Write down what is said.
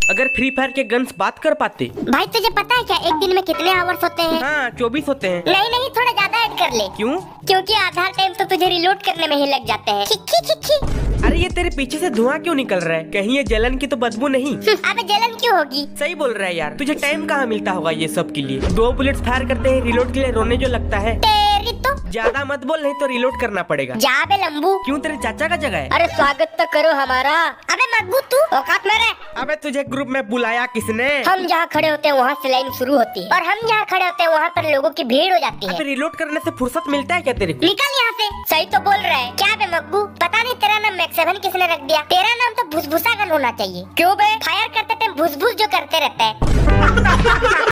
अगर free fire के guns बात कर पाते। भाई तुझे पता है क्या एक दिन में कितने आवर्स होते हैं? हाँ 24 होते हैं। नहीं नहीं, थोड़ा ज्यादा ऐड कर ले। क्यों? क्योंकि आधा टाइम तो तुझे रिलोड करने में ही लग जाते हैं। खिखी खिखी। अरे ये तेरे पीछे से धुआं क्यों निकल रहा है? कहीं ये जलन की तो बदबू नहीं? अबे जलन क्यों होगी? सही बोल रहा है यार। तुझे टाइम कहाँ मिलता होगा ये सब के लिए? 2 बुलेट्स फायर करते हैं रिलोड के लिए रोने जो लगता है। तेरी तो ज्यादा मत बोल, नहीं तो रिलोड करना पड़ेगा। जा बे लंबू। क्यों, तेरे चाचा का जगह है? अरे स्वागत तो करो हमारा। अबे मगबू तू औकात में रह। अबे तुझे ग्रुप में बुलाया किसने? हम जहाँ खड़े होते हैं वहाँ से लाइन शुरू होती है और हम जहाँ खड़े होते हैं वहाँ पर लोगों की भीड़ हो जाती है। अबे रिलोड करने से फुर्सत मिलता है क्या तेरे को? निकल यहाँ से। सही तो बोल रहा है। क्या बे मगबू, पता नहीं तेरा नाम मैक्स 7 किसने रख दिया? तेरा नाम तो भुसभुसा गन होना चाहिए। क्यों बे? फायर करते टाइम भुस भुस जो करते रहता है।